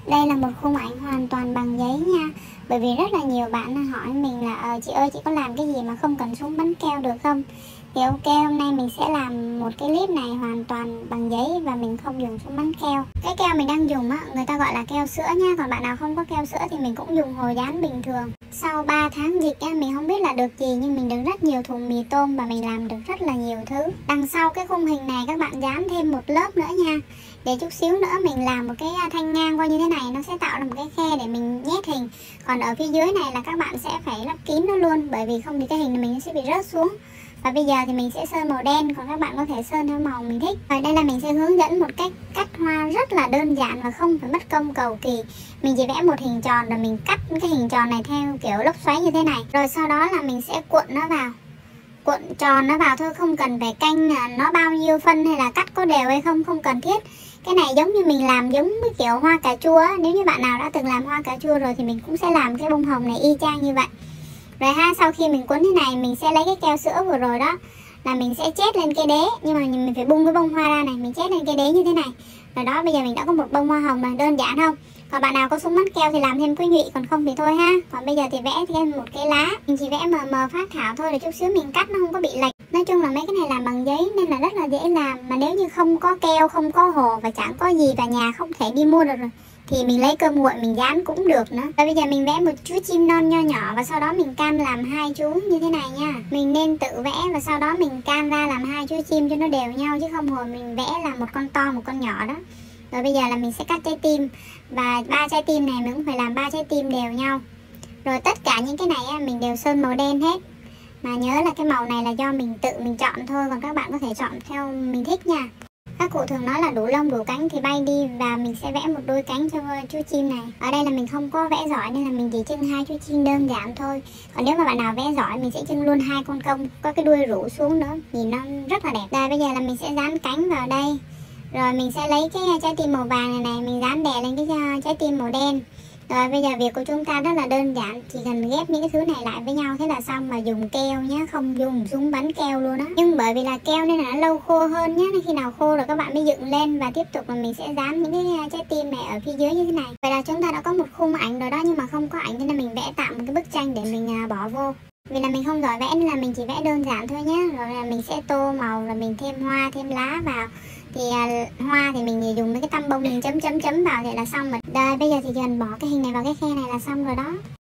Đây là một khung ảnh hoàn toàn bằng giấy nha. Bởi vì rất là nhiều bạn hỏi mình là chị ơi, chị có làm cái gì mà không cần súng bắn keo được không? Thì ok, hôm nay mình sẽ làm một cái clip này hoàn toàn bằng giấy và mình không dùng súng bắn keo. Cái keo mình đang dùng người ta gọi là keo sữa nha. Còn bạn nào không có keo sữa thì mình cũng dùng hồi dán bình thường. Sau 3 tháng dịch mình không biết là được gì, nhưng mình được rất nhiều thùng mì tôm và mình làm được rất là nhiều thứ. Đằng sau cái khung hình này các bạn dán thêm một lớp nữa nha. Để chút xíu nữa mình làm một cái thanh ngang qua như thế này, nó sẽ tạo ra một cái khe để mình nhét hình. Còn ở phía dưới này là các bạn sẽ phải lắp kín nó luôn, bởi vì không thì cái hình này mình sẽ bị rớt xuống. Và bây giờ thì mình sẽ sơn màu đen, còn các bạn có thể sơn theo màu mình thích. Ở đây là mình sẽ hướng dẫn một cách cắt hoa rất là đơn giản và không phải mất công cầu kỳ. Mình chỉ vẽ một hình tròn rồi mình cắt cái hình tròn này theo kiểu lốc xoáy như thế này. Rồi sau đó là mình sẽ cuộn nó vào. Cuộn tròn nó vào thôi, không cần phải canh là nó bao nhiêu phân hay là cắt có đều hay không, không cần thiết. Cái này giống như mình làm giống với kiểu hoa cà chua á. Nếu như bạn nào đã từng làm hoa cà chua rồi thì mình cũng sẽ làm cái bông hồng này y chang như vậy. Rồi sau khi mình cuốn thế này, mình sẽ lấy cái keo sữa vừa rồi đó, là mình sẽ chét lên cây đế. Nhưng mà mình phải bung cái bông hoa ra này, mình chét lên cây đế như thế này. Rồi đó, bây giờ mình đã có một bông hoa hồng mà đơn giản không? Còn bạn nào có súng bắn keo thì làm thêm cái nhụy, còn không thì thôi ha. Còn bây giờ thì vẽ thêm một cái lá. Mình chỉ vẽ mờ mờ phác thảo thôi, để chút xíu mình cắt nó không có bị lệch. Nói chung là mấy cái này làm bằng giấy nên là rất là dễ làm. Mà nếu như không có keo, không có hồ và chẳng có gì và nhà không thể đi mua được rồi, thì mình lấy cơm nguội mình dán cũng được nữa. Và bây giờ mình vẽ một chú chim non nho nhỏ và sau đó mình can làm hai chú như thế này nha. Mình nên tự vẽ và sau đó mình can ra làm hai chú chim cho nó đều nhau, chứ không hồi mình vẽ là một con to một con nhỏ đó. Rồi bây giờ là mình sẽ cắt trái tim, và 3 trái tim này mình cũng phải làm 3 trái tim đều nhau. Rồi tất cả những cái này mình đều sơn màu đen hết. Mà nhớ là cái màu này là do mình tự mình chọn thôi, còn các bạn có thể chọn theo mình thích nha. Các cụ thường nói là đủ lông đủ cánh thì bay đi, và mình sẽ vẽ một đôi cánh cho chú chim này. Ở đây là mình không có vẽ giỏi nên là mình chỉ trưng hai chú chim đơn giản thôi. Còn nếu mà bạn nào vẽ giỏi mình sẽ trưng luôn hai con công có cái đuôi rủ xuống nữa, nhìn nó rất là đẹp. Đây bây giờ là mình sẽ dán cánh vào đây. Rồi mình sẽ lấy cái trái tim màu vàng này mình dán đè lên cái trái tim màu đen. Rồi bây giờ việc của chúng ta rất là đơn giản, chỉ cần ghép những cái thứ này lại với nhau thế là xong. Mà dùng keo nhé, không dùng súng bắn keo luôn á. Nhưng bởi vì là keo nên là nó lâu khô hơn nhé, nên khi nào khô rồi các bạn mới dựng lên. Và tiếp tục là mình sẽ dán những cái trái tim này ở phía dưới như thế này. Vậy là chúng ta đã có một khung ảnh rồi đó, nhưng mà không có ảnh cho nên mình vẽ tạm một cái bức tranh để mình bỏ vô. Vì là mình không giỏi vẽ nên là mình chỉ vẽ đơn giản thôi nhé. Rồi là mình sẽ tô màu, rồi mình thêm hoa, thêm lá vào. Thì hoa thì mình dùng mấy cái tăm bông mình chấm vào thì là xong rồi. Đây bây giờ thì chỉ cần bỏ cái hình này vào cái khe này là xong rồi đó.